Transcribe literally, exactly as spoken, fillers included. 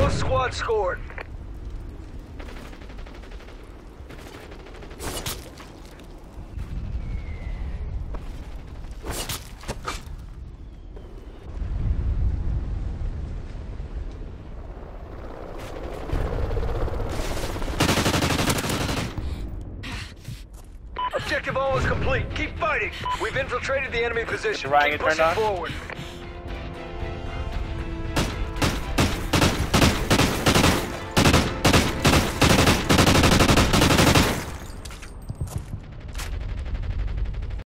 Both squads scored. Objective almost complete. Keep fighting. We've infiltrated the enemy position. Ryan, Keep you turned pushing on? forward.